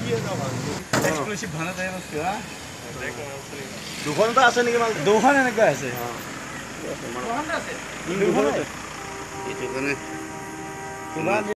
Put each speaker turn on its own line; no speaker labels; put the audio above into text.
exclusive ভানত আহে বস্তু হা
দুখনটা আছে নেকি মাল
দুখন এনেকুৱা আছে
দুখন আছে
এইটো কাৰণে